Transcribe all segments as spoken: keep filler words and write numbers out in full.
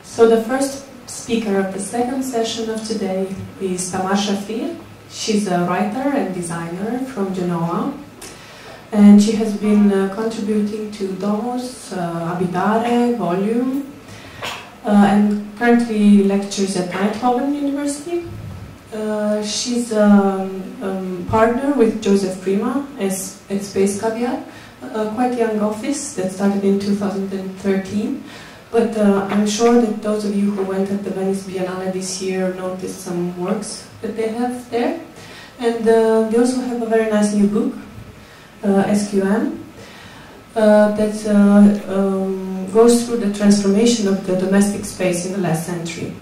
So the first speaker of the second session of today is Timiş. She's a writer and designer from Genoa, and she has been uh, contributing to Domus, uh, Abitare, Volume, uh, and currently lectures at Eindhoven University. Uh, she's a um, um, partner with Joseph Prima as, at Space Caviar, a quite young office that started in two thousand thirteen. But uh, I'm sure that those of you who went at the Venice Biennale this year noticed some works that they have there. And uh, they also have a very nice new book, uh, S Q M, uh, that uh, um, goes through the transformation of the domestic space in the last century.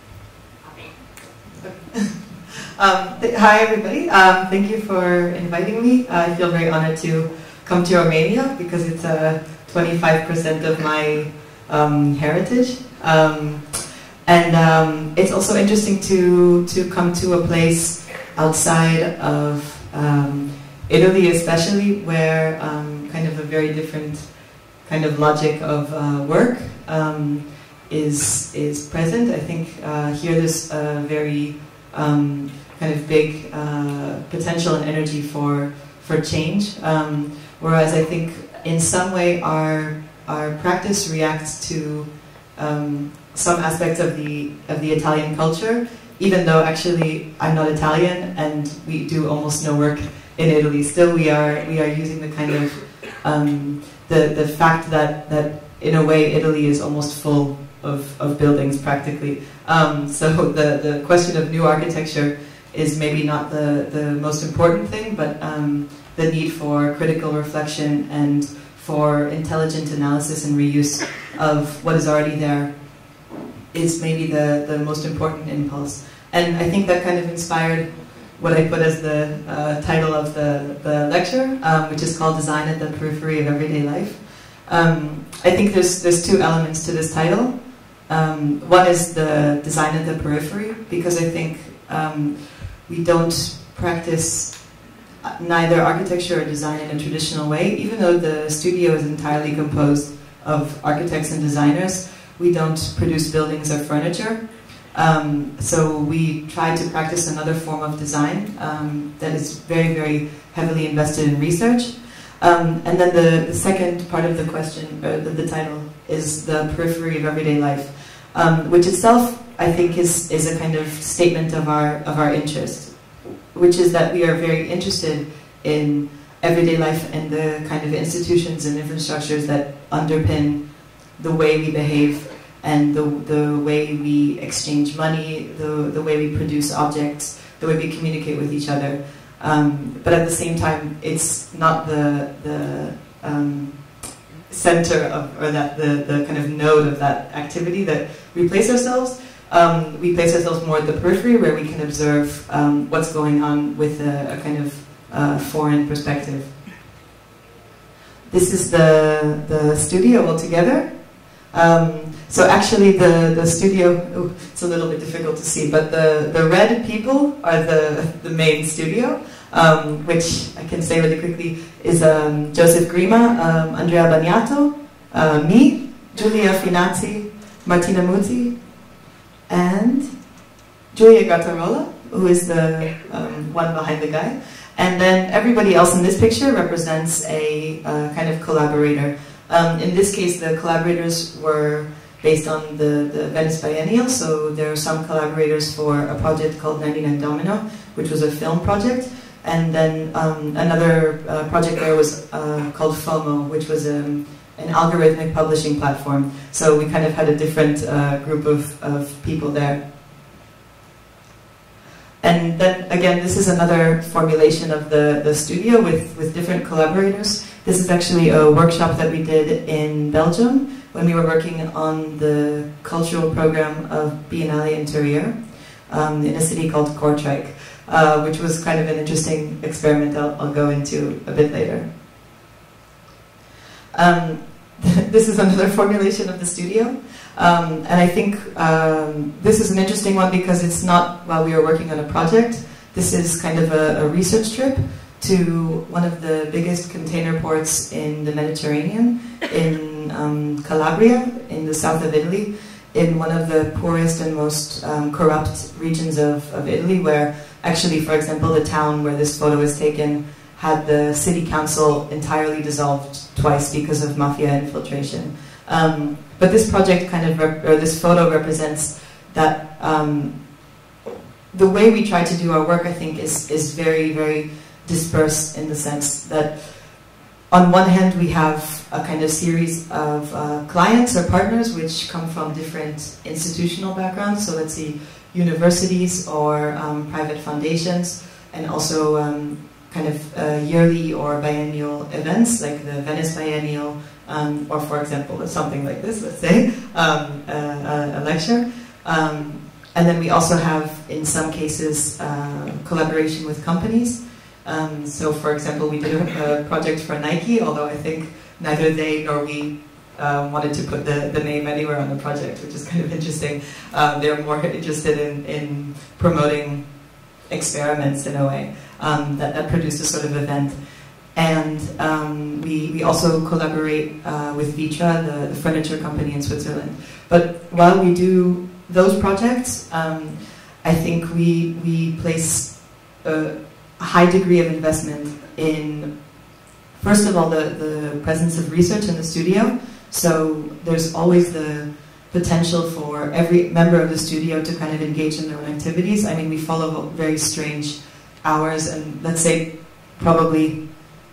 um, hi everybody, um, thank you for inviting me. I feel very honored to come to Romania because it's uh, twenty-five percent of my um, heritage. Um, and um, it's also interesting to, to come to a place outside of um, Italy especially, where um, kind of a very different kind of logic of uh, work um, is, is present. I think uh, here there's a very um, kind of big uh, potential and energy for, for change, um, whereas I think in some way our, our practice reacts to um, some aspects of the, of the Italian culture, even though actually I'm not Italian and we do almost no work in Italy. Still we are, we are using the kind of, um, the, the fact that, that in a way Italy is almost full of, of buildings practically. Um, so the, the question of new architecture is maybe not the, the most important thing, but um, the need for critical reflection and for intelligent analysis and reuse of what is already there is maybe the, the most important impulse. And I think that kind of inspired what I put as the uh, title of the, the lecture, um, which is called Design at the Periphery of Everyday Life. Um, I think there's, there's two elements to this title. Um, one is the design at the periphery, because I think um, we don't practice neither architecture or design in a traditional way. Even though the studio is entirely composed of architects and designers, we don't produce buildings or furniture. Um, so we try to practice another form of design um, that is very, very heavily invested in research. Um, and then the, the second part of the question, or the, the title, is the periphery of everyday life, um, which itself, I think, is, is a kind of statement of our, of our interest, which is that we are very interested in everyday life and the kind of institutions and infrastructures that underpin the way we behave and the, the way we exchange money, the, the way we produce objects, the way we communicate with each other. Um, but at the same time, it's not the, the um, center of, or that the, the kind of node of that activity that we place ourselves. Um, we place ourselves more at the periphery, where we can observe um, what's going on with a, a kind of uh, foreign perspective. This is the, the studio altogether. Um, so actually the, the studio, oh, it's a little bit difficult to see, but the, the red people are the, the main studio, um, which I can say really quickly is um, Joseph Grima, um, Andrea Bagnato, uh, me, Giulia Finazzi, Martina Muti, and Giulia Gattarola, who is the um, one behind the guy. And then everybody else in this picture represents a uh, kind of collaborator. Um, in this case, the collaborators were based on the, the Venice Biennial, so there are some collaborators for a project called ninety-nine Domino, which was a film project, and then um, another uh, project there was uh, called FOMO, which was um, an algorithmic publishing platform. So we kind of had a different uh, group of, of people there. And then again, this is another formulation of the, the studio with, with different collaborators. This is actually a workshop that we did in Belgium when we were working on the cultural program of Biennale Interieur um, in a city called Kortrijk, uh, which was kind of an interesting experiment I'll, I'll go into a bit later. Um, this is another formulation of the studio. Um, and I think um, this is an interesting one because it's not while we were working on a project. This is kind of a, a research trip to one of the biggest container ports in the Mediterranean, in um, Calabria, in the south of Italy, in one of the poorest and most um, corrupt regions of, of Italy, where actually, for example, the town where this photo is taken had the city council entirely dissolved twice because of mafia infiltration. Um, but this project kind of, rep or this photo represents that um, the way we try to do our work, I think, is, is very, very dispersed in the sense that on one hand we have a kind of series of uh, clients or partners which come from different institutional backgrounds, so let's see, universities or um, private foundations, and also um, kind of uh, yearly or biennial events like the Venice Biennial, um, or for example something like this, let's say, um, a, a lecture. Um, and then we also have, in some cases, uh, collaboration with companies. Um, so for example, we did a, a project for Nike, although I think neither they nor we um, wanted to put the, the name anywhere on the project, which is kind of interesting. Um, they're more interested in, in promoting experiments in a way um, that, that produce a sort of event. And um, we, we also collaborate uh, with Vitra, the, the furniture company in Switzerland. But while we do those projects, um, I think we, we place a, a high degree of investment in, first of all, the, the presence of research in the studio. So there's always the potential for every member of the studio to kind of engage in their own activities. I mean, we follow very strange hours, and let's say probably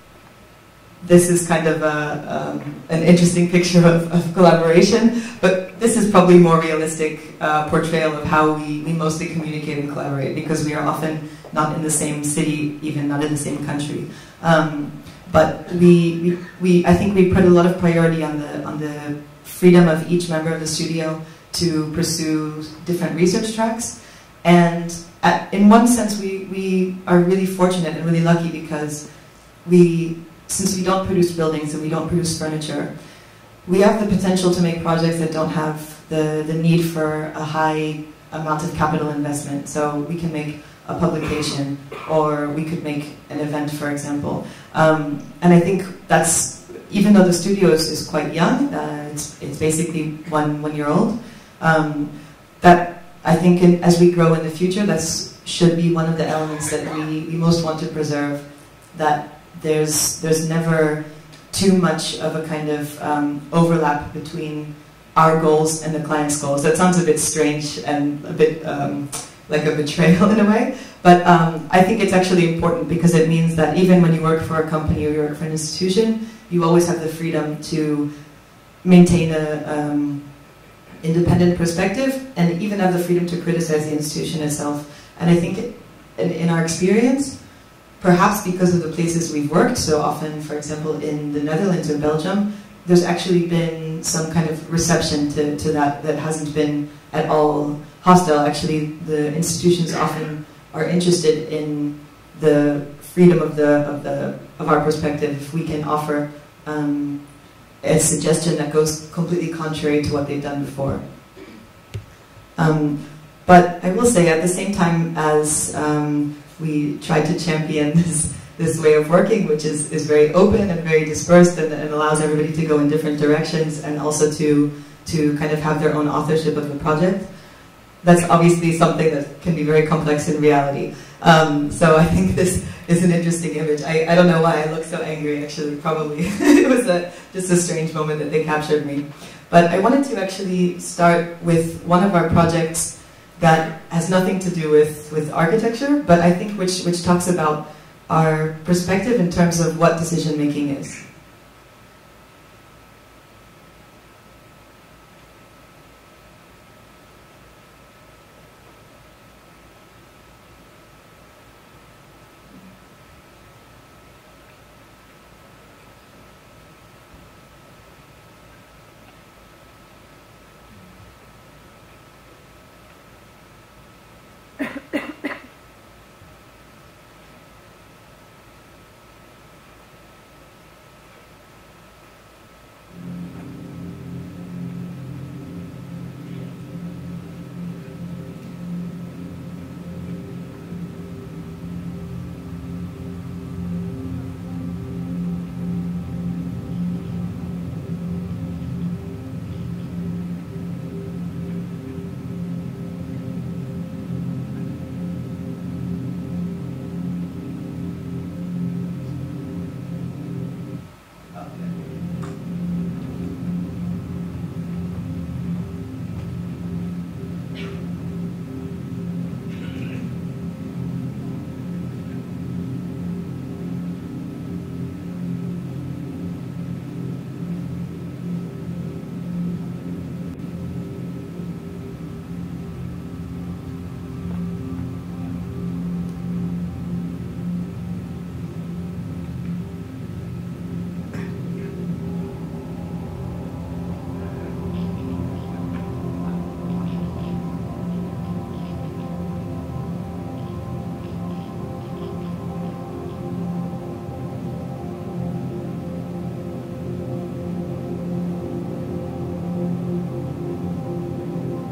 this is kind of a, um, an interesting picture of, of collaboration, but this is probably more realistic uh, portrayal of how we, we mostly communicate and collaborate, because we are often not in the same city, even not in the same country. Um, but we, we, we, I think we put a lot of priority on the, on the freedom of each member of the studio to pursue different research tracks. And at, in one sense, we, we are really fortunate and really lucky, because we, since we don't produce buildings and we don't produce furniture, we have the potential to make projects that don't have the, the need for a high amount of capital investment. So we can make a publication, or we could make an event, for example. Um, and I think that's, even though the studio is, is quite young, uh, it's, it's basically one, one year old, um, that I think in, as we grow in the future, that should be one of the elements that we, we most want to preserve, that there's, there's never too much of a kind of um, overlap between our goals and the client's goals. That sounds a bit strange and a bit um, like a betrayal in a way, but um, I think it's actually important, because it means that even when you work for a company or you work for an institution, you always have the freedom to maintain a um, independent perspective, and even have the freedom to criticize the institution itself. And I think it, in, in our experience, perhaps because of the places we've worked, so often, for example, in the Netherlands or Belgium, there's actually been some kind of reception to, to that that hasn't been at all hostile. Actually, the institutions often are interested in the freedom of the of the of our perspective. If we can offer um, a suggestion that goes completely contrary to what they've done before. Um, but I will say, at the same time as um, we try to champion this, this way of working, which is, is very open and very dispersed, and, and allows everybody to go in different directions, and also to, to kind of have their own authorship of the project. That's obviously something that can be very complex in reality. Um, so I think this is an interesting image. I, I don't know why I look so angry, actually, probably. It was a, just a strange moment that they captured me. But I wanted to actually start with one of our projects that has nothing to do with, with architecture, but I think which, which talks about our perspective in terms of what decision making is.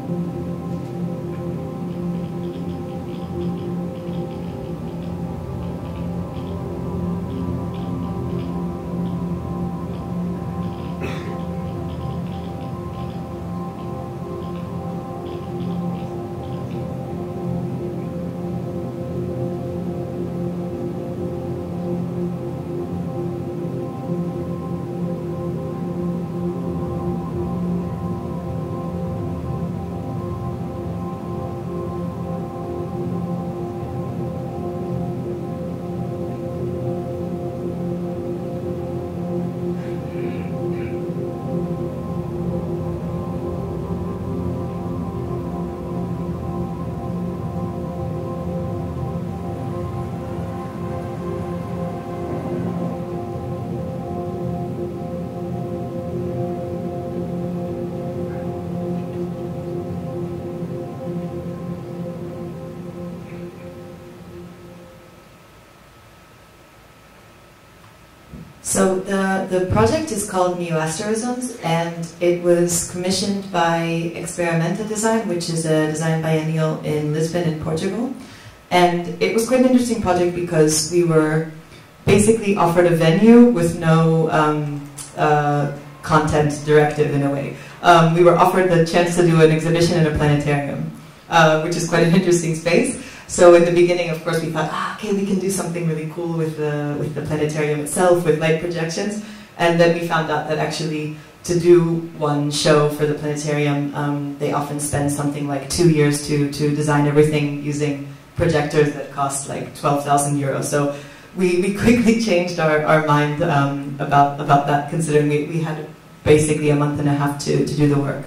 So the, the project is called Neo-Asterisms, and it was commissioned by Experimenta Design, which is a design biennial in Lisbon in Portugal. And it was quite an interesting project because we were basically offered a venue with no um, uh, content directive in a way. Um, we were offered the chance to do an exhibition in a planetarium, uh, which is quite an interesting space. So in the beginning, of course, we thought, ah, okay, we can do something really cool with the, with the planetarium itself, with light projections. And then we found out that actually to do one show for the planetarium, um, they often spend something like two years to, to design everything using projectors that cost like twelve thousand euros. So we, we quickly changed our, our mind um, about, about that, considering we, we had basically a month and a half to, to do the work.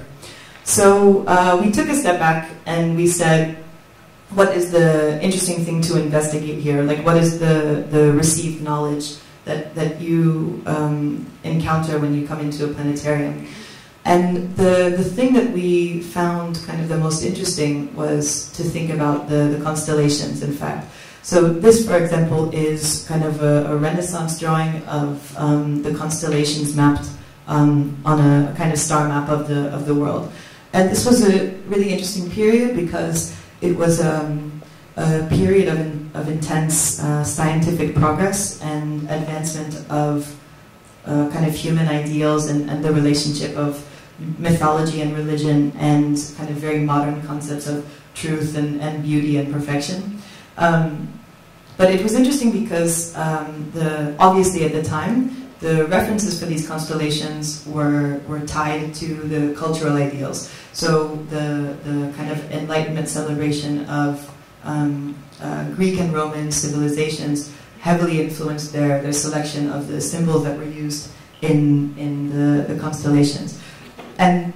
So uh, we took a step back and we said, what is the interesting thing to investigate here? Like, what is the, the received knowledge that, that you um, encounter when you come into a planetarium? And the, the thing that we found kind of the most interesting was to think about the, the constellations, in fact. So this, for example, is kind of a, a Renaissance drawing of um, the constellations mapped um, on a, a kind of star map of the, of the world. And this was a really interesting period because it was um, a period of, in, of intense uh, scientific progress and advancement of uh, kind of human ideals and, and the relationship of mythology and religion and kind of very modern concepts of truth and, and beauty and perfection. Um, but it was interesting because um, the, obviously at the time, the references for these constellations were, were tied to the cultural ideals. So the, the kind of Enlightenment celebration of um, uh, Greek and Roman civilizations heavily influenced their, their selection of the symbols that were used in, in the, the constellations. And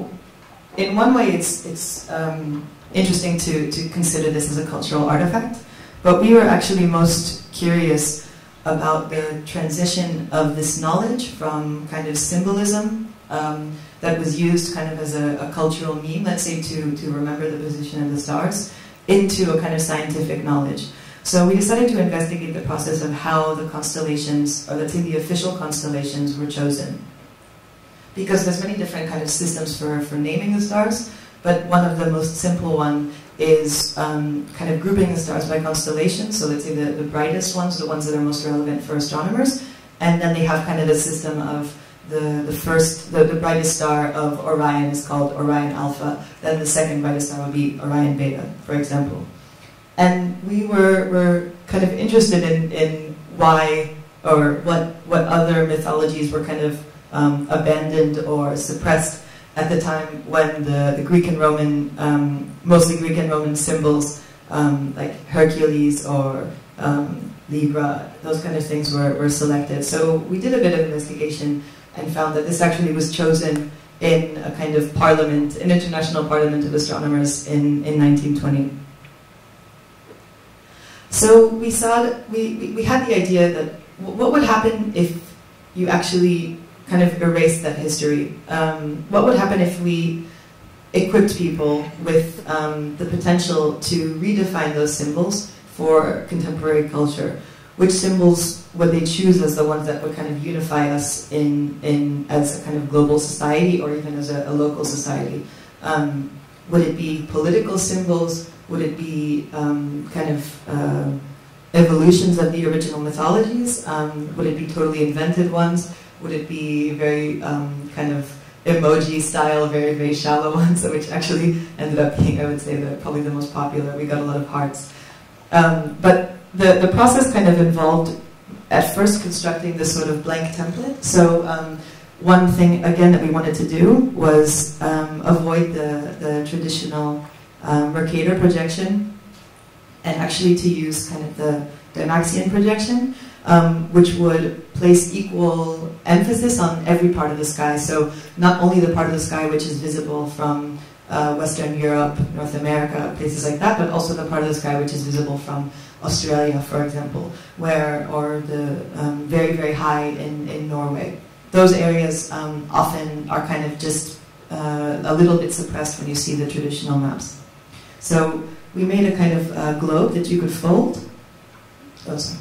in one way it's, it's um, interesting to, to consider this as a cultural artifact, but we were actually most curious about the transition of this knowledge from kind of symbolism um, that was used kind of as a, a cultural meme, let's say to, to remember the position of the stars, into a kind of scientific knowledge. So we decided to investigate the process of how the constellations, or let's say the official constellations, were chosen. Because there's many different kind of systems for, for naming the stars, but one of the most simple one is um, kind of grouping the stars by constellations. So let's say the, the brightest ones, the ones that are most relevant for astronomers, and then they have kind of the system of the, the first, the, the brightest star of Orion is called Orion Alpha, then the second brightest star would be Orion Beta, for example. And we were, were kind of interested in, in why, or what, what other mythologies were kind of um, abandoned or suppressed at the time when the, the Greek and Roman, um, mostly Greek and Roman symbols, um, like Hercules or um, Libra, those kind of things were, were selected. So we did a bit of investigation and found that this actually was chosen in a kind of parliament, an international parliament of astronomers in, in nineteen twenty. So we saw that, we, we, we had the idea that what would happen if you actually kind of erase that history? Um, what would happen if we equipped people with um, the potential to redefine those symbols for contemporary culture? Which symbols would they choose as the ones that would kind of unify us in, in as a kind of global society or even as a, a local society? Um, Would it be political symbols? Would it be um, kind of uh, evolutions of the original mythologies? Um, would it be totally invented ones? Would it be very um, kind of emoji style, very, very shallow ones, which actually ended up being, I would say, the, probably the most popular. We got a lot of hearts. Um, but the, the process kind of involved at first constructing this sort of blank template. So um, one thing, again, that we wanted to do was um, avoid the, the traditional um, Mercator projection and actually to use kind of the Dymaxion projection, um, which would place equal emphasis on every part of the sky. So not only the part of the sky which is visible from uh, Western Europe, North America, places like that, but also the part of the sky which is visible from Australia, for example, where, or the um, very, very high in, in Norway. Those areas um, often are kind of just uh, a little bit suppressed when you see the traditional maps. So we made a kind of uh, globe that you could fold. Oh, sorry.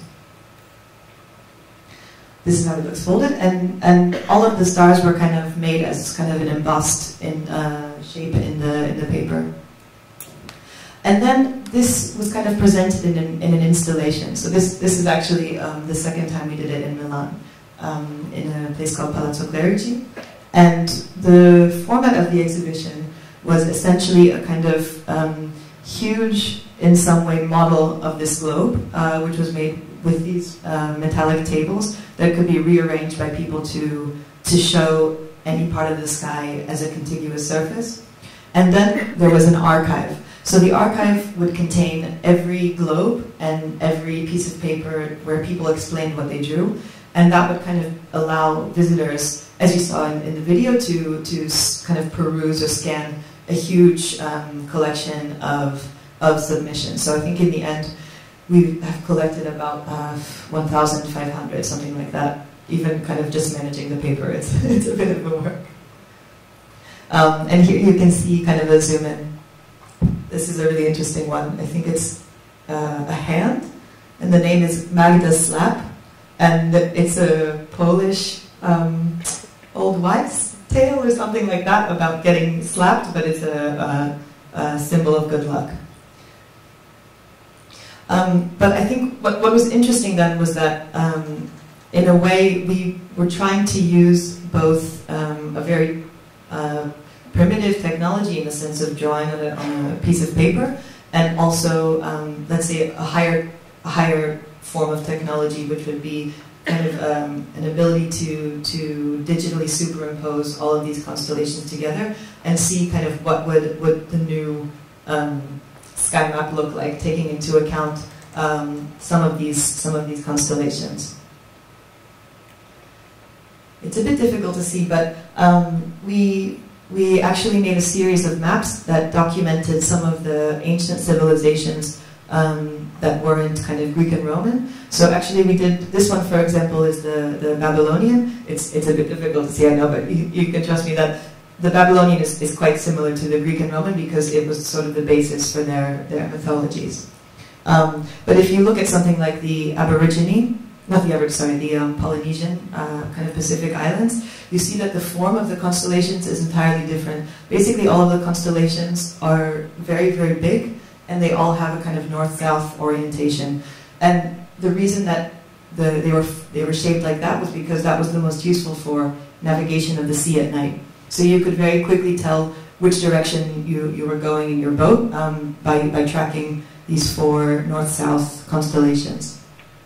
This is how it looks folded, and, and all of the stars were kind of made as kind of an embossed in, uh, shape in the, in the paper. And then this was kind of presented in an, in an installation. So this, this is actually um, the second time we did it in Milan, um, in a place called Palazzo Clerici. And the format of the exhibition was essentially a kind of um, huge, in some way, model of this globe, uh, which was made with these uh, metallic tables that could be rearranged by people to, to show any part of the sky as a contiguous surface. And then there was an archive. So the archive would contain every globe and every piece of paper where people explained what they drew. And that would kind of allow visitors, as you saw in, in the video, to, to kind of peruse or scan a huge um, collection of, of submissions. So I think in the end, we have collected about uh, one thousand five hundred, something like that. Even kind of just managing the paper, it's, it's a bit of a work. Um, and here you can see kind of a zoom in. This is a really interesting one. I think it's uh, a hand, and the name is Magda's Slap, and it's a Polish um, old wives' tale or something like that about getting slapped, but it's a, a, a symbol of good luck. Um, but I think what, what was interesting then was that, um, in a way, we were trying to use both um, a very uh, primitive technology in the sense of drawing on a, on a piece of paper, and also, um, let's say, a higher, a higher form of technology, which would be kind of um, an ability to, to digitally superimpose all of these constellations together and see kind of what would, would the new um, sky map look like, taking into account um, some of these some of these constellations. It's a bit difficult to see, but um, we we actually made a series of maps that documented some of the ancient civilizations um, that weren't kind of Greek and Roman. So actually, we did this one, for example, is the the Babylonian. It's it's a bit difficult to see, I know, but you, you can trust me that the Babylonian is, is quite similar to the Greek and Roman because it was sort of the basis for their, their mythologies. Um, but if you look at something like the Aborigine, not the Aborigine, sorry, the um, Polynesian uh, kind of Pacific Islands, you see that the form of the constellations is entirely different. Basically, all of the constellations are very, very big, and they all have a kind of north-south orientation. And the reason that the, they, were, they were shaped like that was because that was the most useful for navigation of the sea at night. So you could very quickly tell which direction you, you were going in your boat um, by, by tracking these four north-south constellations.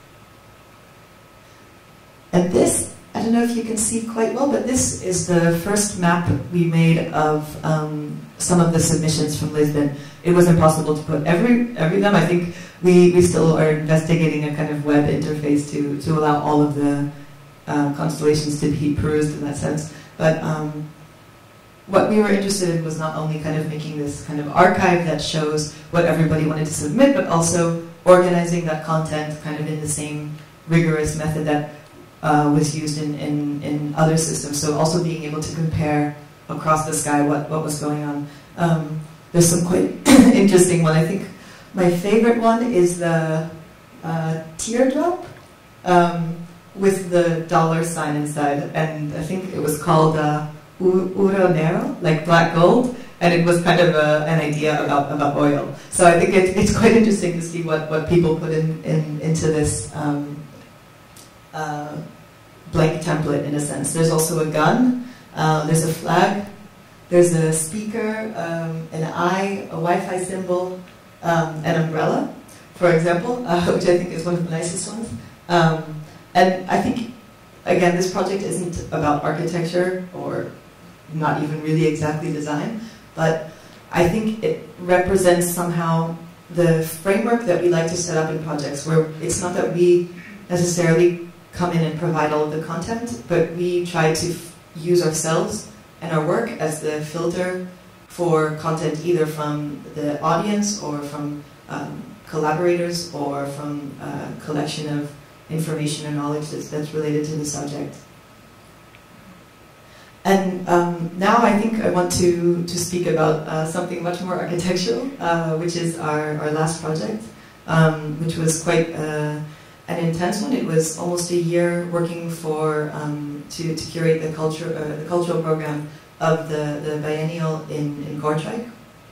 And this, I don't know if you can see quite well, but this is the first map we made of um, some of the submissions from Lisbon. It was impossible to put every, every them. I think we, we still are investigating a kind of web interface to, to allow all of the uh, constellations to be perused in that sense. But um, what we were interested in was not only kind of making this kind of archive that shows what everybody wanted to submit, but also organizing that content kind of in the same rigorous method that uh, was used in, in, in other systems. So also being able to compare across the sky what, what was going on. Um, there's some quite interesting one. I think my favorite one is the uh, teardrop um, with the dollar sign inside. And I think it was called uh, Uro Nero, like black gold, and it was kind of a, an idea about, about oil. So I think it, it's quite interesting to see what, what people put in, in into this um, uh, blank template, in a sense. There's also a gun, uh, there's a flag, there's a speaker, um, an eye, a Wi-Fi symbol, um, an umbrella, for example, uh, which I think is one of the nicest ones. Um, and I think, again, this project isn't about architecture or not even really exactly design, but I think it represents somehow the framework that we like to set up in projects, where it's not that we necessarily come in and provide all of the content, but we try to f use ourselves and our work as the filter for content, either from the audience or from um, collaborators or from a collection of information or knowledge that's, that's related to the subject. And um, now I think I want to, to speak about uh, something much more architectural, uh, which is our, our last project, um, which was quite uh, an intense one. It was almost a year working for um, to, to curate the culture uh, the cultural program of the, the biennial in, in Kortrijk.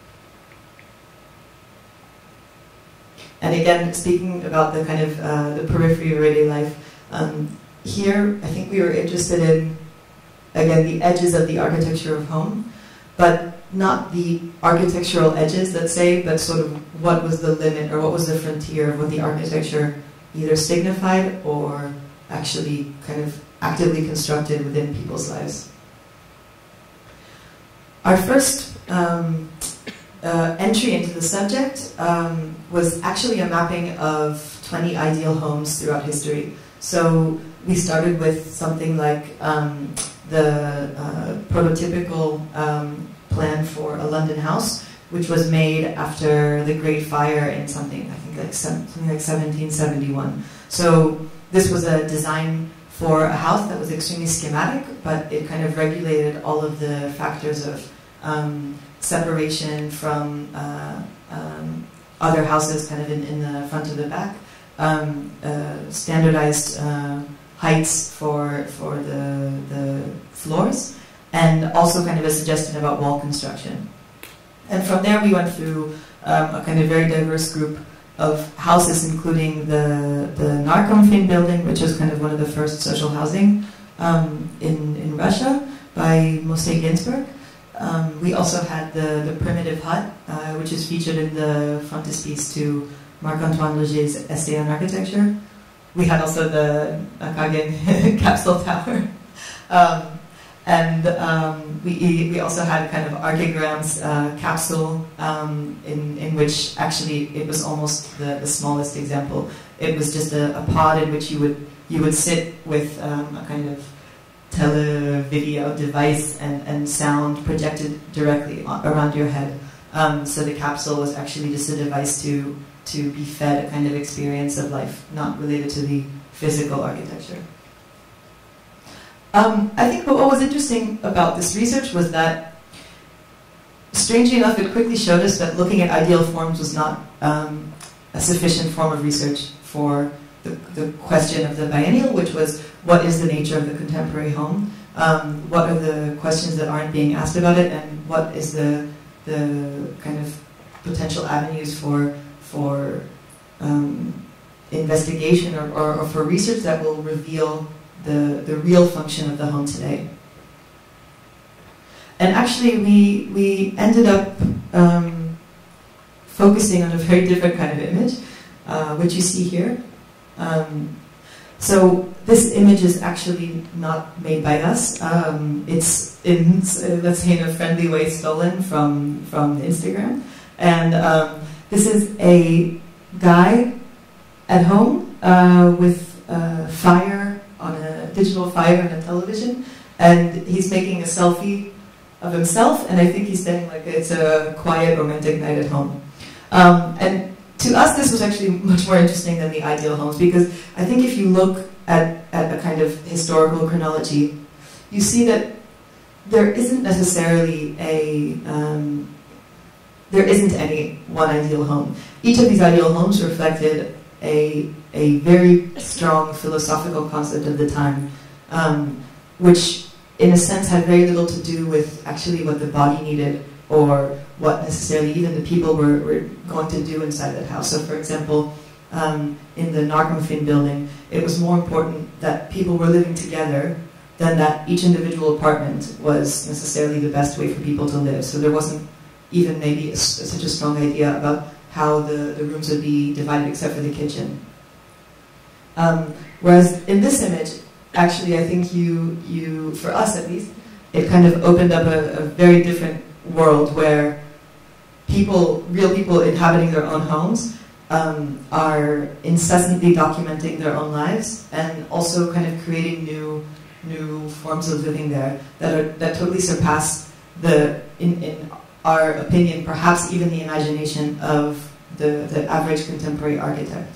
And again, speaking about the kind of uh, the periphery of everyday life, um, here I think we were interested in, again, the edges of the architecture of home, but not the architectural edges, let's say, but sort of what was the limit or what was the frontier of what the architecture either signified or actually kind of actively constructed within people's lives. Our first um, uh, entry into the subject um, was actually a mapping of twenty ideal homes throughout history. So we started with something like um, the uh, prototypical um, plan for a London house, which was made after the Great Fire in something, I think like something like seventeen seventy-one. So this was a design for a house that was extremely schematic, but it kind of regulated all of the factors of um, separation from uh, um, other houses kind of in, in the front of the back, um, uh, standardized uh, heights for, for the, the floors, and also kind of a suggestion about wall construction. And from there we went through um, a kind of very diverse group of houses, including the, the Narkomfin building, which was kind of one of the first social housing um, in, in Russia by Moshe Ginsburg. Um, we also had the, the primitive hut, uh, which is featured in the frontispiece to Marc-Antoine Leger's essay on architecture. We had also the Akagen capsule tower. Um, and um, we, we also had kind of Archigram's uh, capsule, um, in, in which actually it was almost the, the smallest example. It was just a, a pod in which you would, you would sit with um, a kind of tele-video device and, and sound projected directly around your head. Um, so the capsule was actually just a device to, to be fed a kind of experience of life, not related to the physical architecture. Um, I think what was interesting about this research was that, strangely enough, it quickly showed us that looking at ideal forms was not um, a sufficient form of research for the, the question of the biennial, which was, what is the nature of the contemporary home? Um, what are the questions that aren't being asked about it, and what is the, the kind of potential avenues for, for um, investigation or, or, or for research that will reveal the, the real function of the home today. And actually we, we ended up um, focusing on a very different kind of image, uh, which you see here. Um, so this image is actually not made by us. Um, it's, in, uh, let's say, in a friendly way stolen from, from Instagram. And um, this is a guy at home uh, with uh, fire on a digital fire on a television, and he's making a selfie of himself, and I think he's saying like it's a quiet romantic night at home. Um, and to us this was actually much more interesting than the ideal homes, because I think if you look at, at a kind of historical chronology, you see that there isn't necessarily a, um, there isn't any one ideal home. Each of these ideal homes reflected a, a very strong philosophical concept of the time, um, which in a sense had very little to do with actually what the body needed or what necessarily even the people were, were going to do inside that house. So for example, um, in the Narkomfin building, it was more important that people were living together than that each individual apartment was necessarily the best way for people to live. So there wasn't even maybe a, such a strong idea about how the, the rooms would be divided except for the kitchen. Um, whereas in this image, actually I think you, you, for us at least, it kind of opened up a, a very different world where people, real people inhabiting their own homes, um, are incessantly documenting their own lives and also kind of creating new, new forms of living there that are that totally surpass the, in, in our opinion, perhaps even the imagination of the, the average contemporary architect.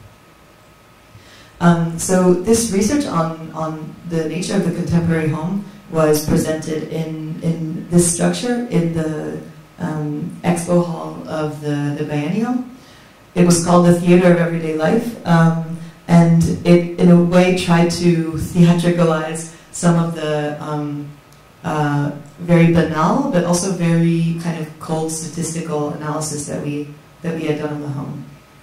Um, so this research on, on the nature of the contemporary home was presented in, in this structure in the um, expo hall of the, the biennial. It was called the Theater of Everyday Life, um, and it in a way tried to theatricalize some of the um, uh, very banal but also very kind of cold statistical analysis that we, that we had done on the home.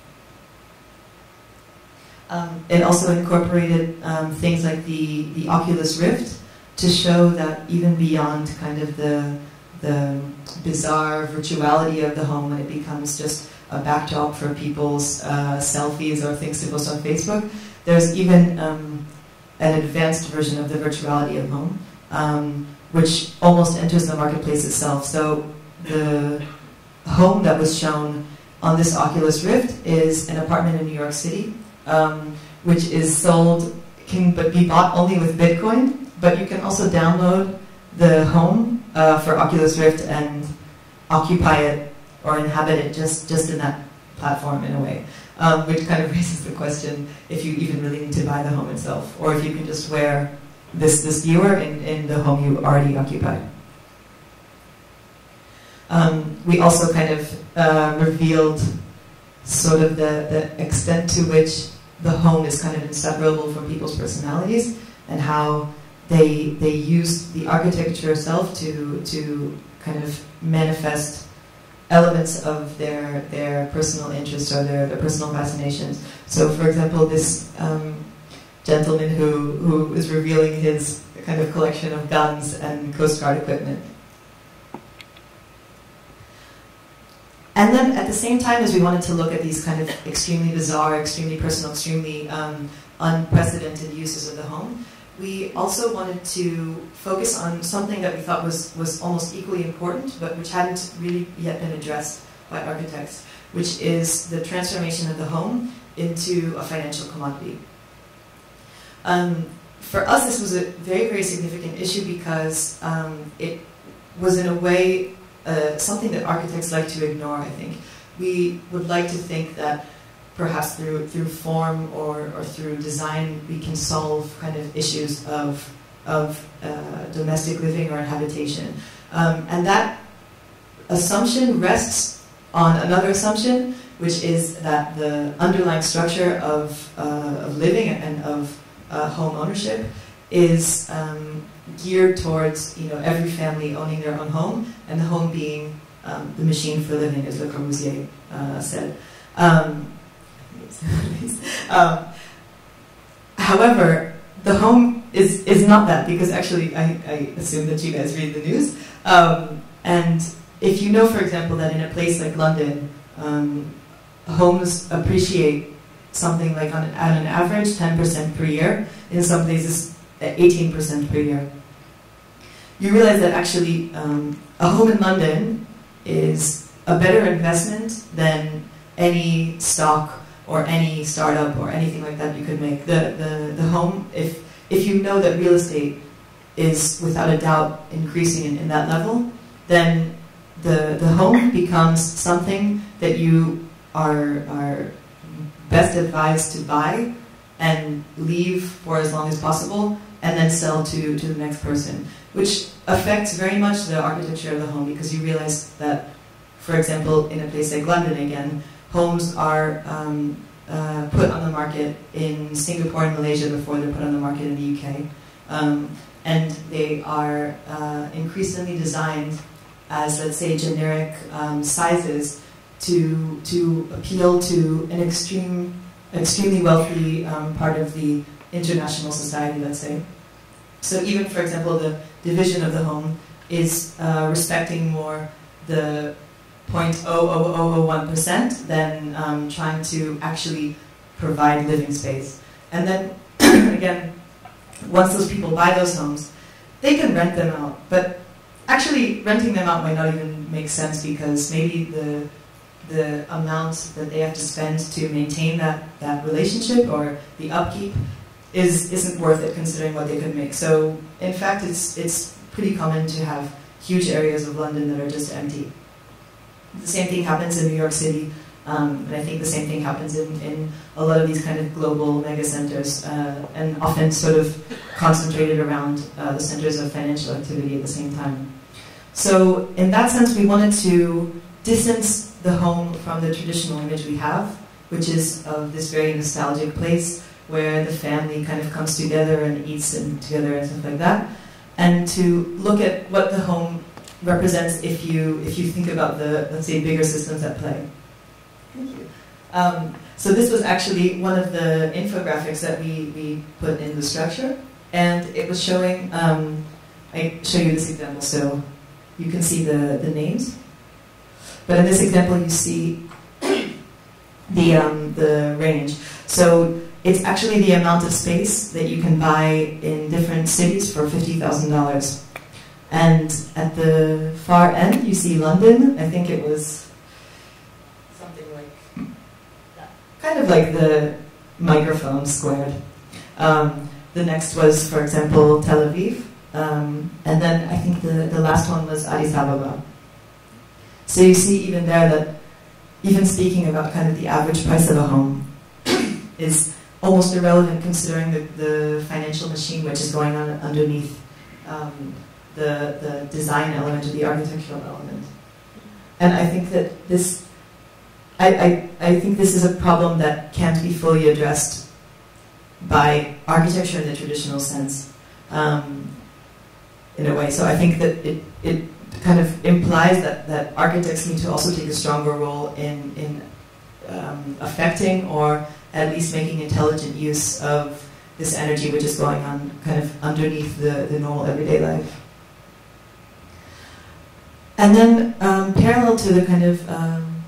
Um, it also incorporated um, things like the, the Oculus Rift to show that even beyond kind of the, the bizarre virtuality of the home when it becomes just a backdrop for people's uh, selfies or things to post on Facebook, there's even um, an advanced version of the virtuality of home, um, which almost enters the marketplace itself. So the home that was shown on this Oculus Rift is an apartment in New York City, um, which is sold, can but be bought only with Bitcoin, but you can also download the home uh, for Oculus Rift and occupy it or inhabit it just, just in that platform in a way, um, which kind of raises the question if you even really need to buy the home itself, or if you can just wear this, this viewer in, in the home you already occupy. Um, we also kind of uh, revealed sort of the, the extent to which the home is kind of inseparable from people's personalities, and how they, they use the architecture itself to, to kind of manifest elements of their, their personal interests or their, their personal fascinations. So for example, this um, gentleman who, who is revealing his kind of collection of guns and Coast Guard equipment. And then at the same time as we wanted to look at these kind of extremely bizarre, extremely personal, extremely um, unprecedented uses of the home, we also wanted to focus on something that we thought was, was almost equally important, but which hadn't really yet been addressed by architects, which is the transformation of the home into a financial commodity. Um, for us, this was a very, very significant issue because um, it was in a way uh, something that architects like to ignore, I think. We would like to think that perhaps through, through form or, or through design, we can solve kind of issues of, of uh, domestic living or habitation. Um, and that assumption rests on another assumption, which is that the underlying structure of, uh, of living and of uh, home ownership is um, geared towards, you know, every family owning their own home, and the home being um, the machine for living, as Le Corbusier uh, said. Um, um, however, the home is, is not that, because actually I, I assume that you guys read the news. Um, and if you know, for example, that in a place like London, um, homes appreciate something like on, at an average ten percent per year, in some places eighteen percent per year. You realize that actually um, a home in London is a better investment than any stock or any startup or anything like that you could make. The, the, the home, if, if you know that real estate is without a doubt increasing in, in that level, then the, the home becomes something that you are, are best advised to buy and leave for as long as possible, and then sell to, to the next person, which affects very much the architecture of the home, because you realize that, for example, in a place like London again, homes are um, uh, put on the market in Singapore and Malaysia before they're put on the market in the U K. Um, and they are uh, increasingly designed as, let's say, generic um, sizes to, to appeal to an extreme, extremely wealthy um, part of the international society, let's say. So even, for example, the division of the home is uh, respecting more the zero point zero zero zero zero one percent than um, trying to actually provide living space. And then, again, once those people buy those homes, they can rent them out. But actually, renting them out might not even make sense because maybe the the amount that they have to spend to maintain that, that relationship or the upkeep is, isn't worth it considering what they could make. So, in fact, it's, it's pretty common to have huge areas of London that are just empty. The same thing happens in New York City, um, and I think the same thing happens in, in a lot of these kind of global mega centers, uh, and often sort of concentrated around uh, the centers of financial activity at the same time. So in that sense, we wanted to distance the home from the traditional image we have, which is of this very nostalgic place where the family kind of comes together and eats and together and stuff like that, and to look at what the home represents if you if you think about the, let's say, bigger systems at play. Thank you. Um, so this was actually one of the infographics that we, we put in the structure, and it was showing, um, I show you this example so you can see the, the names. But in this example you see the, um, the range. So it's actually the amount of space that you can buy in different cities for fifty thousand dollars. And at the far end, you see London. I think it was something like, kind of like the microphone squared. Um, the next was, for example, Tel Aviv. Um, and then I think the, the last one was Addis Ababa. So you see even there that, even speaking about kind of the average price of a home is almost irrelevant considering the, the financial machine which is going on underneath um, the, the design element or the architectural element. And I think that this, I, I, I think this is a problem that can't be fully addressed by architecture in the traditional sense, um, in a way. So I think that it, it kind of implies that, that architects need to also take a stronger role in, in um, affecting or at least making intelligent use of this energy which is going on kind of underneath the, the normal everyday life. And then um, parallel to the kind of um,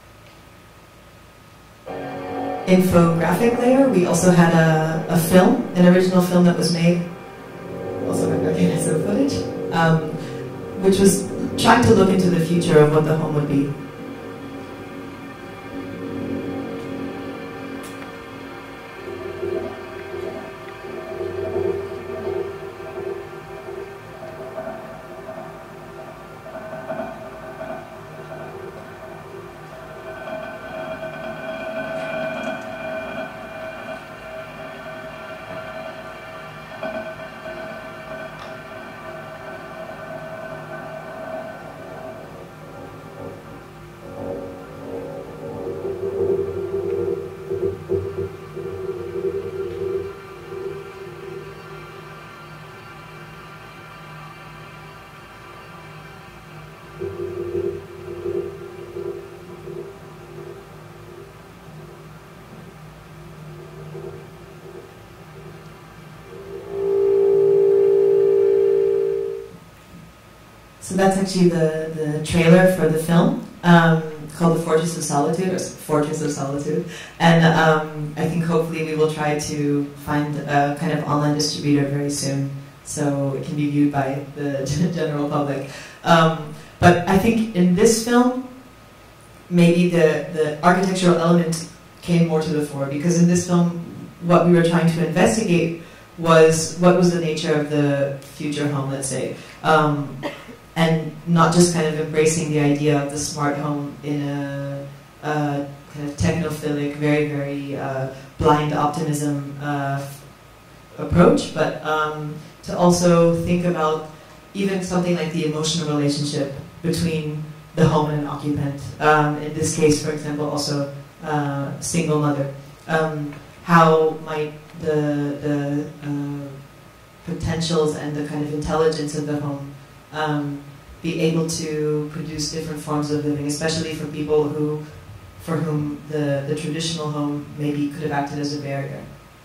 infographic layer, we also had a, a film, an original film that was made, also recognized of footage, um, which was trying to look into the future of what the home would be. So that's actually the, the trailer for the film, um, called The Fortress of Solitude, or Fortress of Solitude. And um, I think hopefully we will try to find a kind of online distributor very soon, so it can be viewed by the general public. Um, but I think in this film, maybe the, the architectural element came more to the fore, because in this film, what we were trying to investigate was what was the nature of the future home, let's say. Um, and not just kind of embracing the idea of the smart home in a, a kind of technophilic, very, very uh, blind optimism uh, approach, but um, to also think about even something like the emotional relationship between the home and an occupant. Um, in this case, for example, also uh, single mother. Um, how might the, the uh, potentials and the kind of intelligence of the home Um, be able to produce different forms of living, especially for people who, for whom the, the traditional home maybe could have acted as a barrier.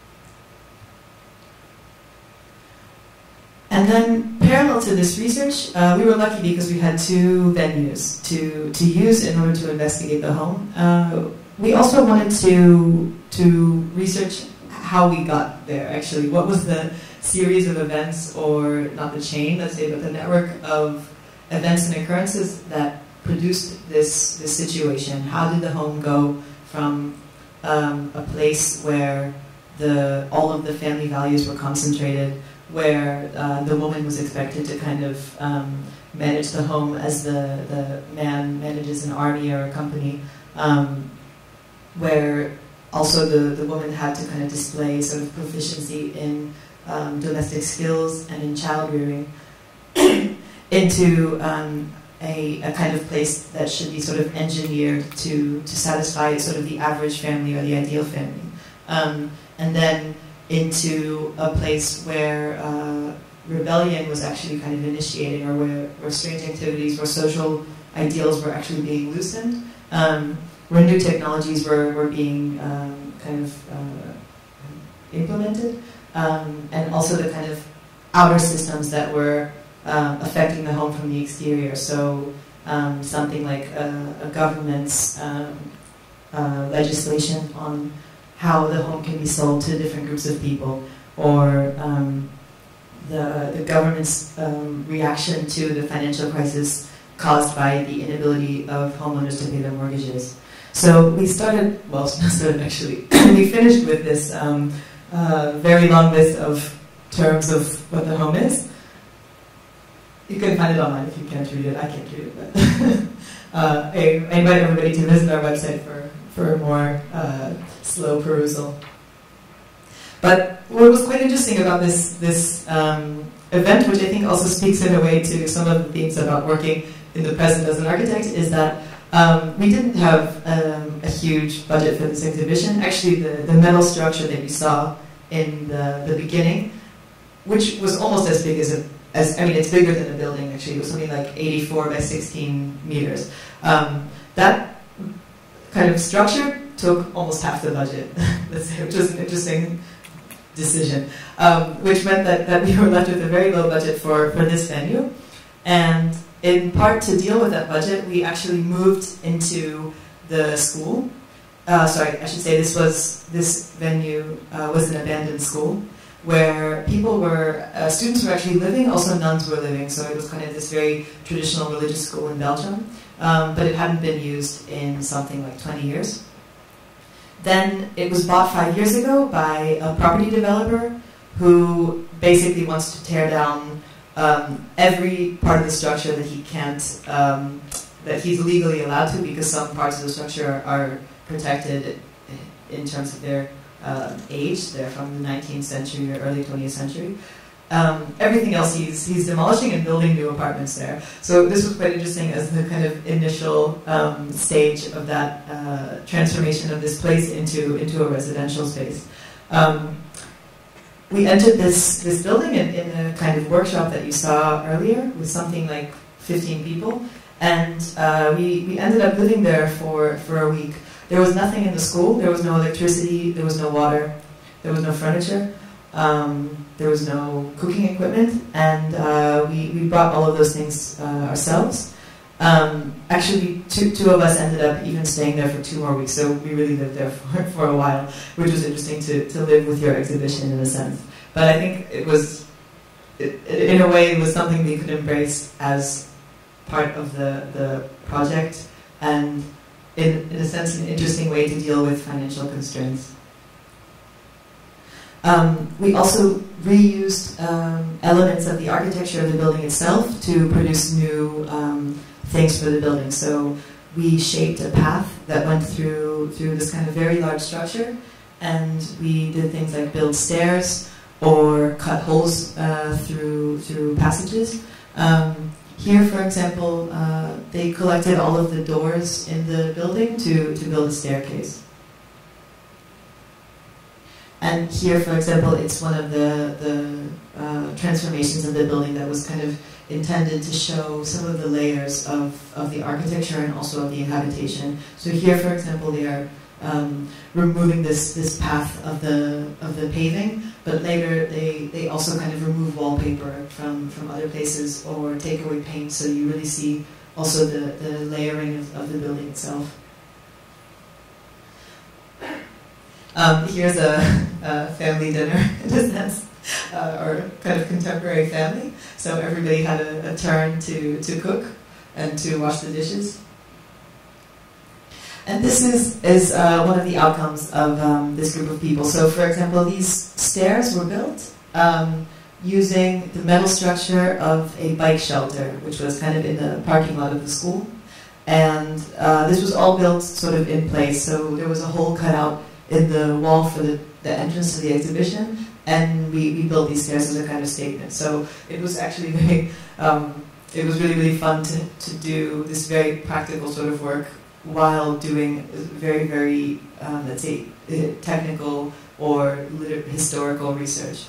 And then, parallel to this research, uh, we were lucky because we had two venues to, to use in order to investigate the home. Uh, we also wanted to, to research how we got there, actually. What was the series of events, or not the chain, let's say, but the network of events and occurrences that produced this, this situation? How did the home go from um, a place where the, all of the family values were concentrated, where uh, the woman was expected to kind of um, manage the home as the, the man manages an army or a company, um, where also the, the woman had to kind of display sort of proficiency in um, domestic skills and in child rearing, into um, a, a kind of place that should be sort of engineered to, to satisfy sort of the average family or the ideal family. Um, and then into a place where uh, rebellion was actually kind of initiating, or where, where strange activities, where social ideals were actually being loosened, um, where new technologies were, were being um, kind of uh, implemented, um, and also the kind of outer systems that were um, affecting the home from the exterior. So um, something like a, a government's um, uh, legislation on how the home can be sold to different groups of people, or um, the, the government's um, reaction to the financial crisis caused by the inability of homeowners to pay their mortgages. So we started, well, not started actually, we finished with this um, uh, very long list of terms of what the home is. You can find it online if you can't read it. I can't read it, but uh, I, I invite everybody to visit our website for, for more uh, slow perusal. But what was quite interesting about this, this um, event, which I think also speaks in a way to some of the themes about working in the present as an architect, is that um, we didn't have um, a huge budget for this exhibition. Actually, the, the metal structure that you saw in the, the beginning, which was almost as big as a As, I mean, it's bigger than a building, actually. It was something like eighty-four by sixteen meters. Um, that kind of structure took almost half the budget, which was an interesting decision, um, which meant that, that we were left with a very low budget for, for this venue. And in part to deal with that budget, we actually moved into the school. Uh, sorry, I should say this was this venue uh, was an abandoned school, where people were, uh, students were actually living, also nuns were living, so it was kind of this very traditional religious school in Belgium, um, but it hadn't been used in something like twenty years. Then it was bought five years ago by a property developer who basically wants to tear down um, every part of the structure that he can't, um, that he's legally allowed to, because some parts of the structure are protected in terms of their Uh, age. They're from the nineteenth century or early twentieth century. Um, everything else he's, he's demolishing and building new apartments there. So this was quite interesting as the kind of initial um, stage of that uh, transformation of this place into, into a residential space. Um, we entered this, this building in, in a kind of workshop that you saw earlier with something like fifteen people, and uh, we, we ended up living there for, for a week. There was nothing in the school. There was no electricity. There was no water. There was no furniture. Um, there was no cooking equipment. And uh, we, we brought all of those things uh, ourselves. Um, actually, two, two of us ended up even staying there for two more weeks. So we really lived there for, for a while, which was interesting to, to live with your exhibition in a sense. But I think it was, it, in a way, it was something we could embrace as part of the, the project. And In, in a sense, an interesting way to deal with financial constraints. Um, we also reused um, elements of the architecture of the building itself to produce new um, things for the building. So we shaped a path that went through through this kind of very large structure, and we did things like build stairs or cut holes uh, through through passages. Um, Here, for example, uh, they collected all of the doors in the building to, to build a staircase. and here, for example, it's one of the, the uh, transformations of the building that was kind of intended to show some of the layers of, of the architecture and also of the habitation. So here, for example, they are um, removing this, this path of the, of the paving, but later they, they also kind of remove wallpaper from, from other places or take away paint, so you really see also the, the layering of, of the building itself. Um, here's a, a family dinner, in a sense, uh, or kind of contemporary family. So everybody had a, a turn to, to cook and to wash the dishes. And this is, is uh, one of the outcomes of um, this group of people. So for example, these stairs were built um, using the metal structure of a bike shelter, which was kind of in the parking lot of the school. And uh, this was all built sort of in place. So there was a hole cut out in the wall for the, the entrance to the exhibition, and we, we built these stairs as a kind of statement. So it was actually very, um, it was really, really fun to, to do this very practical sort of work while doing very, very, um, let's say, technical or historical research.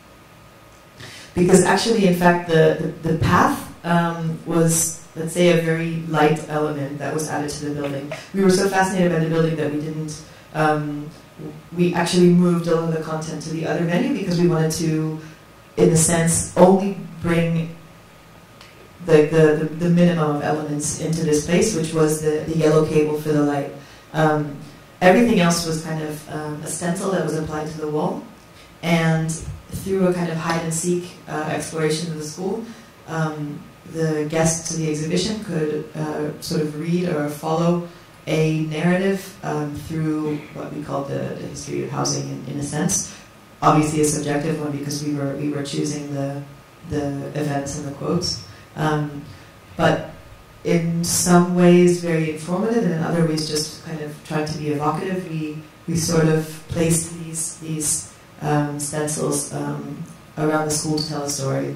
Because actually, in fact, the, the, the path um, was, let's say, a very light element that was added to the building. We were so fascinated by the building that we didn't Um, we actually moved all of the content to the other venue because we wanted to, in a sense, only bring the, the, the minimum of elements into this place, which was the, the yellow cable for the light. Um, everything else was kind of um, a stencil that was applied to the wall, and through a kind of hide-and-seek uh, exploration of the school, um, the guests to the exhibition could uh, sort of read or follow a narrative um, through what we call the, the history of housing, in, in a sense. Obviously, a subjective one because we were we were choosing the the events and the quotes, um, but in some ways very informative, and in other ways just kind of trying to be evocative. We we sort of placed these these um, stencils um, around the school to tell a story.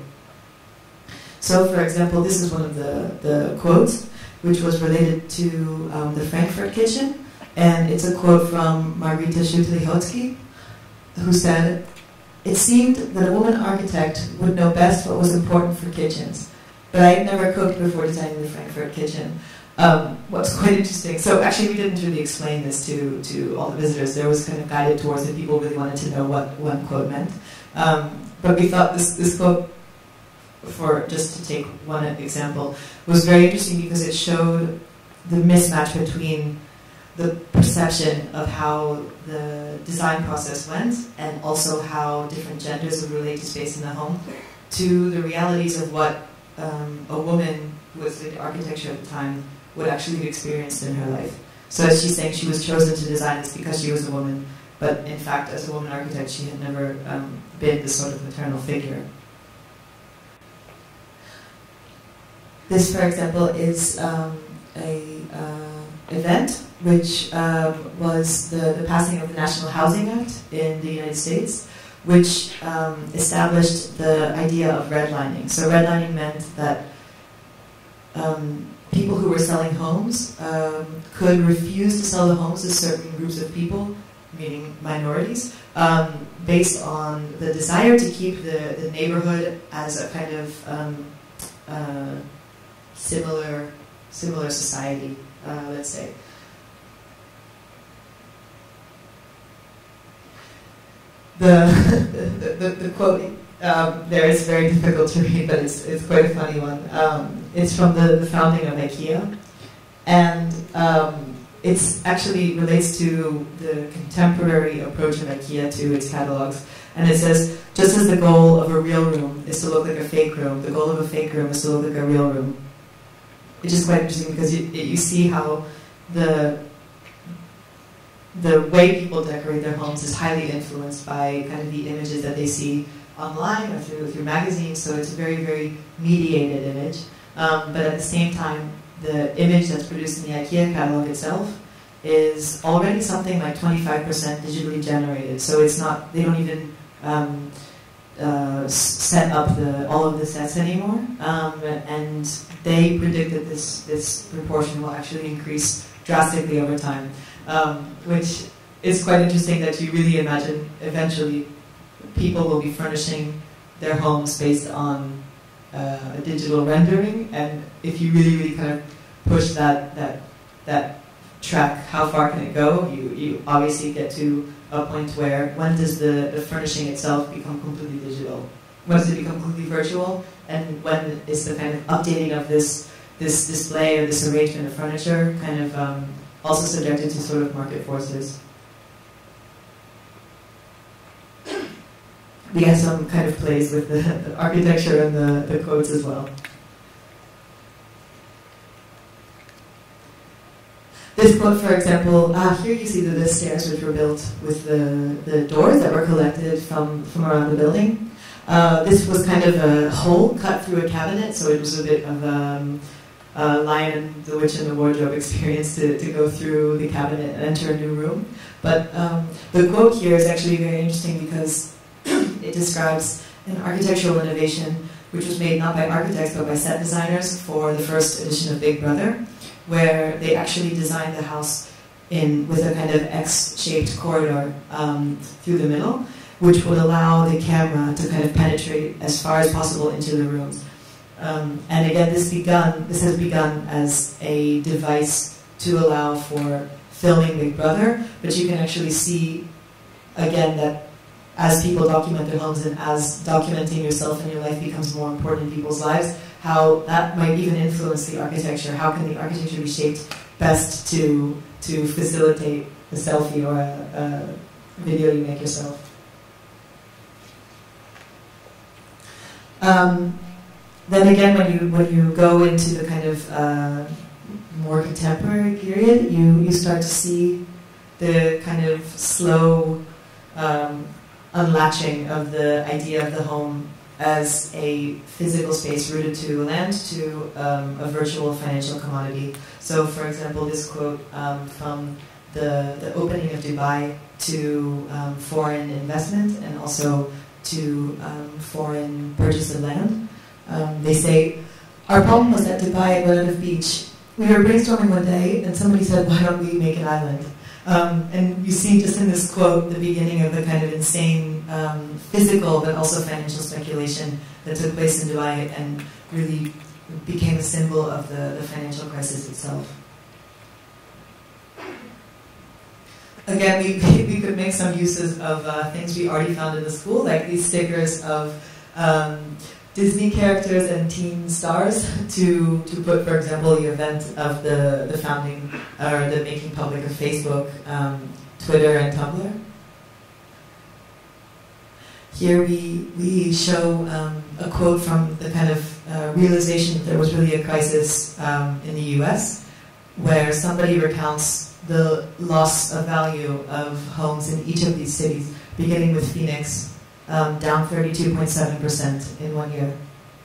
So, for example, this is one of the the quotes, which was related to um, the Frankfurt kitchen. And it's a quote from Margarita Schutli-Hotzky, who said, "It seemed that a woman architect would know best what was important for kitchens, but I had never cooked before designing the Frankfurt kitchen." Um, what's quite interesting. So actually we didn't really explain this to, to all the visitors. There was kind of guided towards it. People really wanted to know what one quote meant. Um, but we thought this, this quote, for just to take one example, was very interesting because it showed the mismatch between the perception of how the design process went and also how different genders would relate to space in the home to the realities of what um, a woman who was in architecture at the time would actually have experienced in her life. So as she's saying, she was chosen to design this because she was a woman, but in fact, as a woman architect, she had never um, been this sort of maternal figure. This, for example, is um, a uh, event which um, was the, the passing of the National Housing Act in the United States, which um, established the idea of redlining. So redlining meant that um, people who were selling homes um, could refuse to sell the homes to certain groups of people, meaning minorities, um, based on the desire to keep the, the neighborhood as a kind of um, uh, similar, similar society, uh, let's say. The, the, the, the quote um, there is very difficult to read, but it's, it's quite a funny one. Um, it's from the, the founding of IKEA, and um, it's actually relates to the contemporary approach of IKEA to its catalogs. And it says, just as the goal of a real room is to look like a fake room, the goal of a fake room is to look like a real room. Which is quite interesting because you, you see how the the way people decorate their homes is highly influenced by kind of the images that they see online or through, through magazines, so it's a very, very mediated image. Um, but at the same time, the image that's produced in the IKEA catalog itself is already something like twenty-five percent digitally generated, so it's not, they don't even um, uh, set up the, all of the sets anymore, um, and they predict that this, this proportion will actually increase drastically over time. Um, which it's quite interesting that you really imagine eventually people will be furnishing their homes based on uh, a digital rendering, and if you really, really kind of push that that that track, how far can it go? You you obviously get to a point where when does the, the furnishing itself become completely digital? When does it become completely virtual? And when is the kind of updating of this this display or this arrangement of furniture kind of um, also subjected to sort of market forces? We have some kind of plays with the, the architecture and the, the quotes as well. This quote, for example, uh, here you see the, the stairs which were built with the, the doors that were collected from, from around the building. Uh, this was kind of a hole cut through a cabinet, so it was a bit of um, a Lion and the Witch and the Wardrobe experience to, to go through the cabinet and enter a new room. But um, the quote here is actually very interesting because it describes an architectural innovation which was made not by architects but by set designers for the first edition of Big Brother, where they actually designed the house in with a kind of X-shaped corridor um, through the middle, which would allow the camera to kind of penetrate as far as possible into the rooms. Um, and again, this begun this has begun as a device to allow for filming Big Brother, but you can actually see again that as people document their homes and as documenting yourself and your life becomes more important in people's lives, how that might even influence the architecture. How can the architecture be shaped best to, to facilitate a selfie or a, a video you make yourself? Um, then again, when you, when you go into the kind of uh, more contemporary period, you, you start to see the kind of slow um, unlatching of the idea of the home as a physical space rooted to land to um, a virtual financial commodity. So, for example, this quote um, from the, the opening of Dubai to um, foreign investment and also to um, foreign purchase of land. Um, they say, our problem was that Dubai ran out of beach. We were brainstorming one day and somebody said, why don't we make an island? Um, and you see just in this quote the beginning of the kind of insane um, physical but also financial speculation that took place in Dubai and really became a symbol of the, the financial crisis itself. Again, we, we could make some uses of uh, things we already found in the school, like these stickers of um, Disney characters and teen stars to, to put, for example, the event of the, the founding or the making public of Facebook, um, Twitter, and Tumblr. Here we, we show um, a quote from the kind of uh, realization that there was really a crisis um, in the U S, where somebody recounts the loss of value of homes in each of these cities, beginning with Phoenix, Um, down thirty-two point seven percent in one year.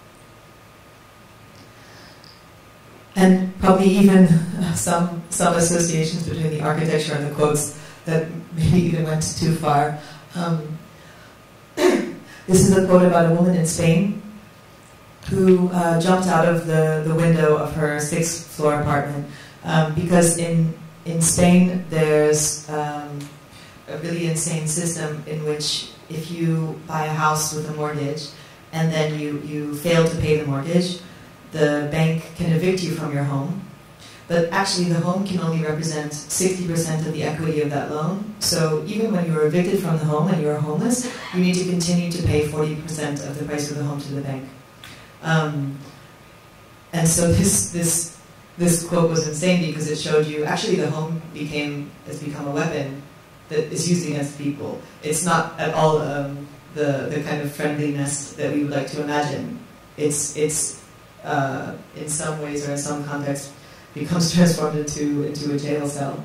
And probably even uh, some, some associations between the architecture and the quotes that maybe even went too far. Um, this is a quote about a woman in Spain who uh, jumped out of the, the window of her sixth floor apartment um, because in, in Spain there's um, a really insane system in which if you buy a house with a mortgage and then you, you fail to pay the mortgage, the bank can evict you from your home. But actually the home can only represent sixty percent of the equity of that loan. So even when you're evicted from the home and you're homeless, you need to continue to pay forty percent of the price of the home to the bank. Um, and so this, this, this quote was insane because it showed you actually the home became, has become a weapon that is used against people. It's not at all um, the, the kind of friendliness that we would like to imagine. It's, it's uh, in some ways or in some contexts becomes transformed into, into a jail cell.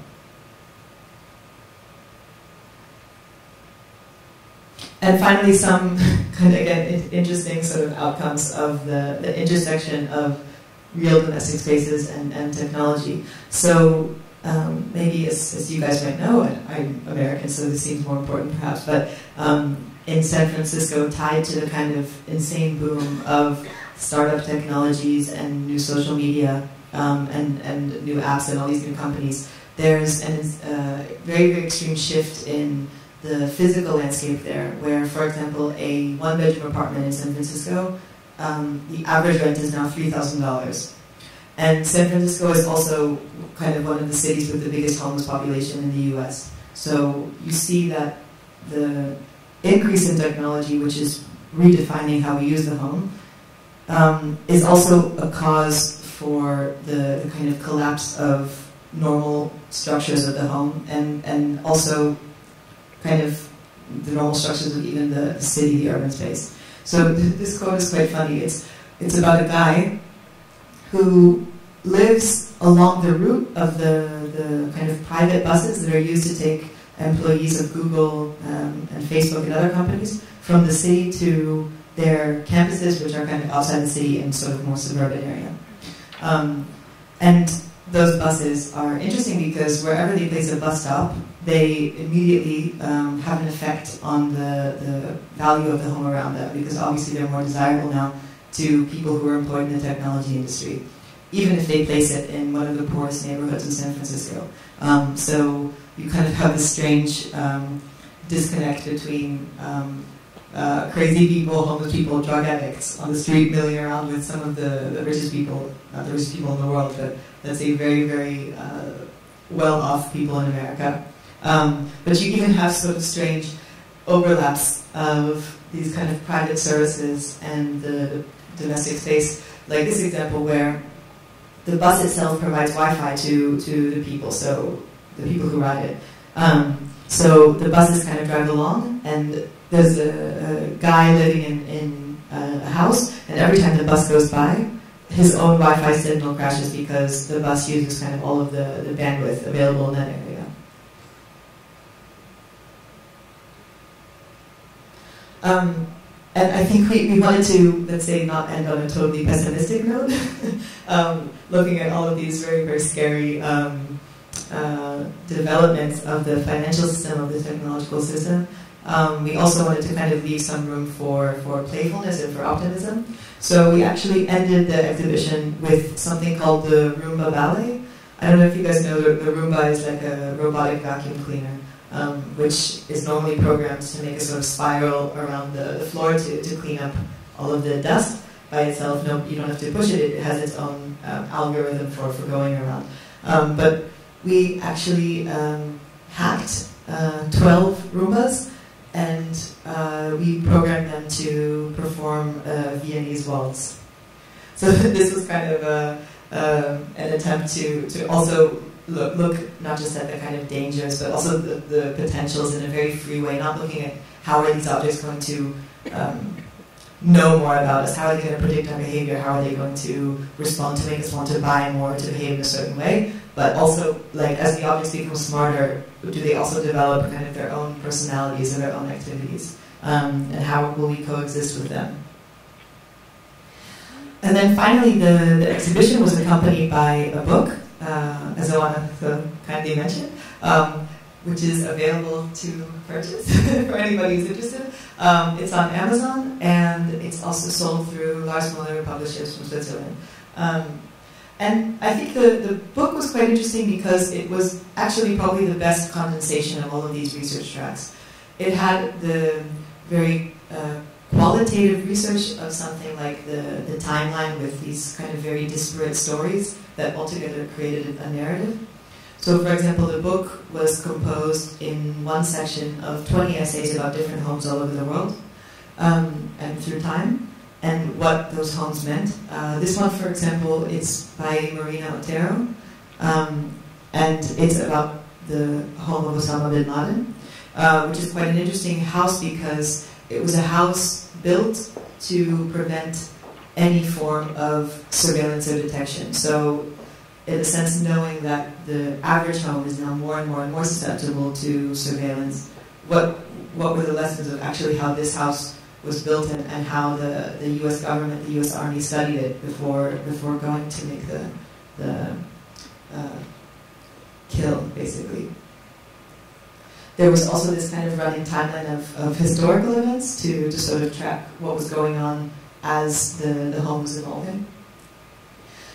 And finally, some kind of, again, interesting sort of outcomes of the, the intersection of real domestic spaces and, and technology. So, Um, maybe as, as you guys might know, and I'm American, so this seems more important perhaps, but um, in San Francisco, tied to the kind of insane boom of startup technologies and new social media um, and, and new apps and all these new companies, there's a uh, very, very extreme shift in the physical landscape there, where, for example, a one-bedroom apartment in San Francisco, um, the average rent is now three thousand dollars. And San Francisco is also kind of one of the cities with the biggest homeless population in the U S. So you see that the increase in technology, which is redefining how we use the home, um, is also a cause for the, the kind of collapse of normal structures of the home, and, and also kind of the normal structures of even the, the city, the urban space. So th this quote is quite funny. It's, it's about a guy who lives along the route of the, the kind of private buses that are used to take employees of Google um, and Facebook and other companies from the city to their campuses, which are kind of outside the city in sort of more suburban area. Um, and those buses are interesting because wherever they place a bus stop, they immediately um, have an effect on the, the value of the home around them, because obviously they're more desirable now to people who are employed in the technology industry, even if they place it in one of the poorest neighborhoods in San Francisco. Um, so you kind of have this strange um, disconnect between um, uh, crazy people, homeless people, drug addicts on the street milling around with some of the, the richest people, not the richest people in the world, but let's say very, very uh, well-off people in America. Um, but you even have sort of strange overlaps of these kind of private services and the domestic space, like this example where the bus itself provides Wi-Fi to, to the people, so the people who ride it. Um, so the buses kind of drive along, and there's a, a guy living in, in a house, and every time the bus goes by, his own Wi-Fi signal crashes because the bus uses kind of all of the, the bandwidth available in that area. Um, and I think we, we wanted to, let's say, not end on a totally pessimistic note, um, looking at all of these very, very scary um, uh, developments of the financial system, of the technological system. Um, we also wanted to kind of leave some room for, for playfulness and for optimism. So we actually ended the exhibition with something called the Roomba Ballet. I don't know if you guys know, the, the Roomba is like a robotic vacuum cleaner, um, which is normally programmed to make a sort of spiral around the, the floor to, to clean up all of the dust by itself. No, you don't have to push it, it has its own um, algorithm for, for going around. Um, but we actually um, hacked uh, twelve Roombas, and uh, we programmed them to perform a Viennese waltz. So this was kind of a, uh, an attempt to, to also look, look not just at the kind of dangers, but also the, the potentials in a very free way, not looking at how are these objects going to um, know more about us, how are they going to predict our behavior, how are they going to respond to make us want to buy more, to behave in a certain way, but also, like, as the objects become smarter, do they also develop kind of their own personalities and their own activities? Um, and how will we coexist with them? And then finally, the, the exhibition was accompanied by a book, uh, as Anuala so kindly mentioned, um, which is available to purchase for anybody who's interested. Um, it's on Amazon, and it's also sold through Lars Muller Publishers from Switzerland. Um, And I think the, the book was quite interesting because it was actually probably the best condensation of all of these research tracks. It had the very uh, qualitative research of something like the, the timeline with these kind of very disparate stories that altogether created a narrative. So, for example, the book was composed in one section of twenty essays about different homes all over the world, um, and through time, and what those homes meant. Uh, this one, for example, it's by Marina Otero, um, and it's about the home of Osama bin Laden, uh, which is quite an interesting house because it was a house built to prevent any form of surveillance or detection. So, in a sense, knowing that the average home is now more and more and more susceptible to surveillance, what, what were the lessons of actually how this house was built and, and how the, the U S government, the U S Army studied it before before going to make the, the uh, kill, basically. There was also this kind of running timeline of, of historical events to, to sort of track what was going on as the, the home was evolving.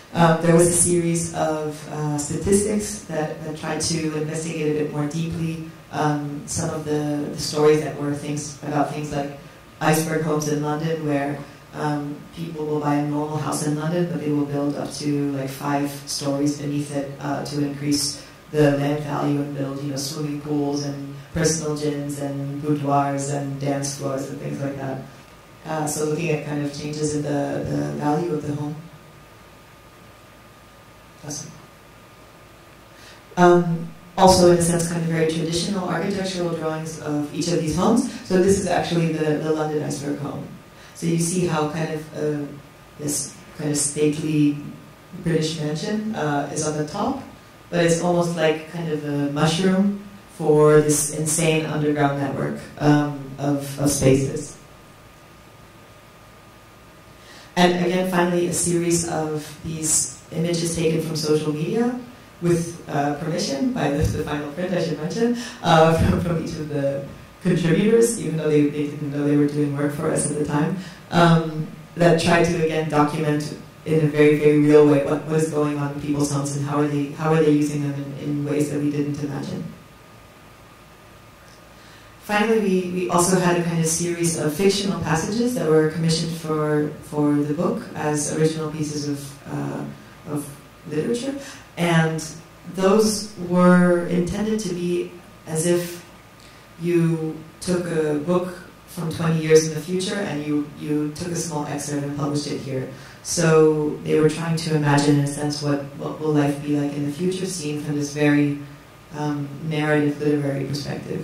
Um, there was a series of uh, statistics that, that tried to investigate a bit more deeply um, some of the, the stories that were things about things like iceberg homes in London, where um, people will buy a normal house in London, but they will build up to like five stories beneath it uh, to increase the land value and build, you know, swimming pools and personal gyms and boudoirs and dance floors and things like that. Uh, so looking at kind of changes in the, the value of the home. Awesome. Um, also, in a sense, kind of very traditional architectural drawings of each of these homes. So this is actually the, the London iceberg home. So you see how kind of uh, this kind of stately British mansion uh, is on the top, but it's almost like kind of a mushroom for this insane underground network um, of, of spaces. And again, finally, a series of these images taken from social media with uh, permission by the, the final print, I should mention, uh, from, from each of the contributors, even though they, they didn't know they were doing work for us at the time, um, that tried to, again, document in a very, very real way what was going on in people's homes and how are they, how are they using them in, in ways that we didn't imagine. Finally, we, we also had a kind of series of fictional passages that were commissioned for, for the book as original pieces of, uh, of literature. And those were intended to be as if you took a book from twenty years in the future and you, you took a small excerpt and published it here. So they were trying to imagine, in a sense, what, what will life be like in the future, seen from this very um, narrative, literary perspective.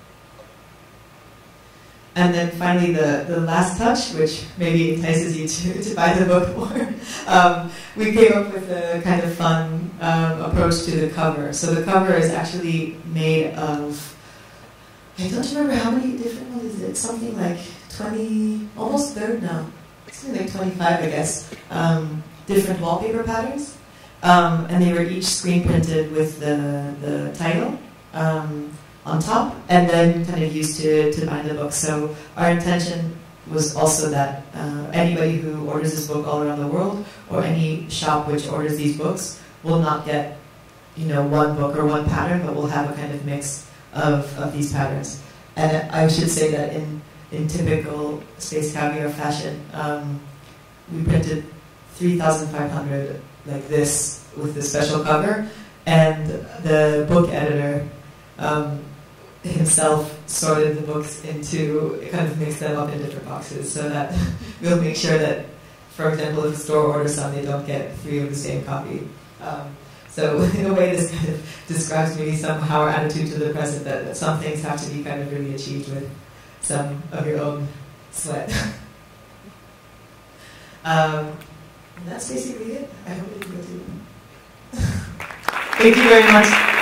And then finally, the, the last touch, which maybe entices you to, to buy the book more. um, we came up with a kind of fun um, approach to the cover. So the cover is actually made of, I don't remember how many different ones is it? Something like twenty, almost third now. Something like twenty-five, I guess. Um, different wallpaper patterns. Um, and they were each screen printed with the, the title. Um, on top, and then kind of used to, to bind the book. So our intention was also that uh, anybody who orders this book all around the world, or any shop which orders these books, will not get, you know, one book or one pattern, but will have a kind of mix of, of these patterns. And I should say that in, in typical Space Caviar fashion, um, we printed three thousand five hundred like this with this special cover, and the book editor um, himself sorted the books into, kind of mixed them up in different boxes so that we'll make sure that, for example, if a store orders some, they don't get three of the same copy. Um, so in a way, this kind of describes maybe somehow our attitude to the present, that, that some things have to be kind of really achieved with some of your own sweat. um, and that's basically it. I hope it will do. Thank you very much.